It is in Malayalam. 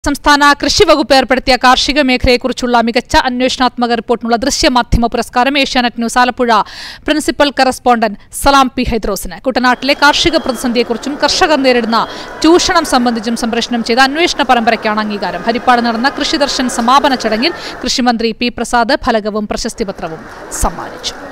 സംസ്ഥാന കൃഷി വകുപ്പ് ഏർപ്പെടുത്തിയ കാർഷിക മേഖലയെക്കുറിച്ചുള്ള മികച്ച അന്വേഷണാത്മക റിപ്പോർട്ടിനുള്ള ദൃശ്യമാധ്യമ പുരസ്കാരം Asianet news Alappuzha principal correspondent Salam P ഹൈദ്രോസിന്. കുട്ടനാട്ടിലെ കാർഷിക പ്രതിസന്ധിയെക്കുറിച്ചും കർഷകർ നേരിടുന്ന ചൂഷണം സംബന്ധിച്ചും സംപ്രേഷണം ചെയ്ത അന്വേഷണ പരമ്പരയ്ക്കാണ് അംഗീകാരം. ഹരിപ്പാട് നടന്ന കൃഷിദർശൻ സമാപന ചടങ്ങിൽ കൃഷിമന്ത്രി പി പ്രസാദ് ഫലകവും പ്രശസ്തിപത്രവും സമ്മാനിച്ചു.